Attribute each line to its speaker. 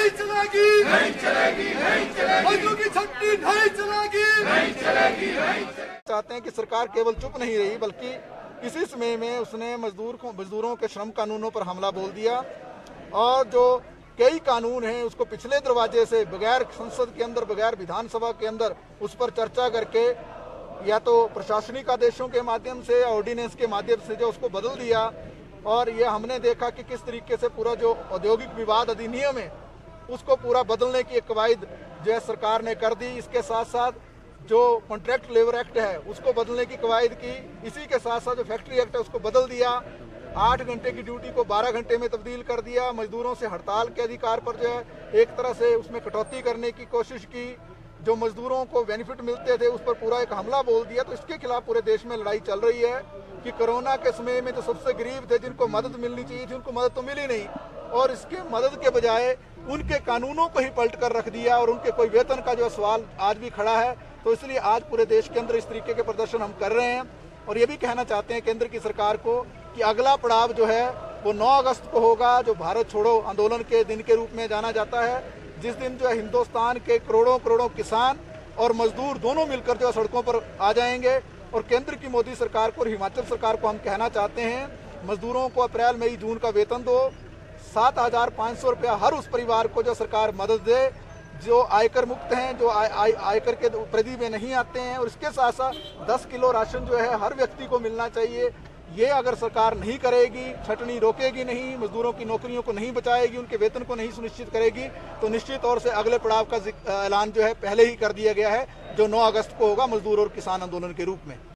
Speaker 1: नहीं चलेगी, नहीं चलेगी, नहीं चलेगी, मजदूरों की छटनी नहीं चलेगी, नहीं चलेगी, नहीं चलेगी।
Speaker 2: चाहते हैं कि सरकार केवल चुप नहीं रही बल्कि इसी समय में उसने मजदूरों के श्रम कानूनों पर हमला बोल दिया और जो कई कानून हैं उसको पिछले दरवाजे से बगैर संसद के अंदर, बगैर विधानसभा के अंदर उस पर चर्चा करके या तो प्रशासनिक आदेशों के माध्यम से या ऑर्डिनेंस के माध्यम से जो उसको बदल दिया। और ये हमने देखा कि किस तरीके से पूरा जो औद्योगिक विवाद अधिनियम है उसको पूरा बदलने की एक कवायद जो है सरकार ने कर दी। इसके साथ साथ जो कॉन्ट्रैक्ट लेबर एक्ट है उसको बदलने की कवायद की। इसी के साथ साथ जो फैक्ट्री एक्ट है उसको बदल दिया। 8 घंटे की ड्यूटी को 12 घंटे में तब्दील कर दिया। मजदूरों से हड़ताल के अधिकार पर जो है एक तरह से उसमें कटौती करने की कोशिश की। जो मजदूरों को बेनिफिट मिलते थे उस पर पूरा एक हमला बोल दिया। तो इसके खिलाफ पूरे देश में लड़ाई चल रही है कि कोरोना के समय में जो सबसे गरीब थे, जिनको मदद मिलनी चाहिए थी, उनको मदद तो मिली नहीं और इसके मदद के बजाय उनके कानूनों को ही पलट कर रख दिया और उनके कोई वेतन का जो सवाल आज भी खड़ा है। तो इसलिए आज पूरे देश के अंदर इस तरीके के प्रदर्शन हम कर रहे हैं और ये भी कहना चाहते हैं केंद्र की सरकार को कि अगला पड़ाव जो है वो 9 अगस्त को होगा, जो भारत छोड़ो आंदोलन के दिन के रूप में जाना जाता है, जिस दिन जो है हिंदुस्तान के करोड़ों किसान और मजदूर दोनों मिलकर जो है सड़कों पर आ जाएंगे। और केंद्र की मोदी सरकार को और हिमाचल सरकार को हम कहना चाहते हैं मजदूरों को अप्रैल मई जून का वेतन दो। 7,500 रुपया हर उस परिवार को जो सरकार मदद दे जो आयकर मुक्त हैं, जो आयकर के परिधि में नहीं आते हैं। और इसके साथ साथ 10 किलो राशन जो है हर व्यक्ति को मिलना चाहिए। ये अगर सरकार नहीं करेगी, छटनी रोकेगी नहीं, मजदूरों की नौकरियों को नहीं बचाएगी, उनके वेतन को नहीं सुनिश्चित करेगी तो निश्चित तौर से अगले पड़ाव का ऐलान जो है पहले ही कर दिया गया है, जो 9 अगस्त को होगा मजदूर और किसान आंदोलन के रूप में।